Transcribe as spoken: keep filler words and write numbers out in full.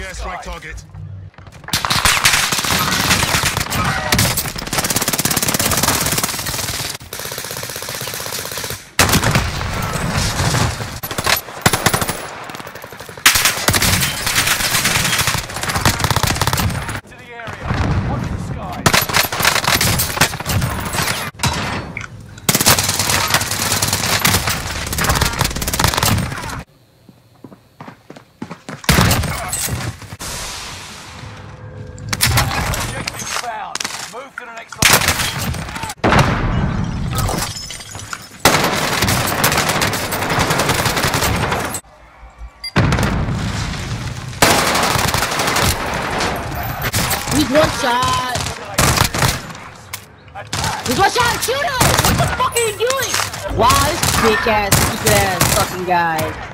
airstrike target. To the area. Watch the sky. Found. Move to the next location. He's one shot. He's one shot. Shoot him! What the fuck are you doing? Wow, this bitch ass, stupid ass fucking guy.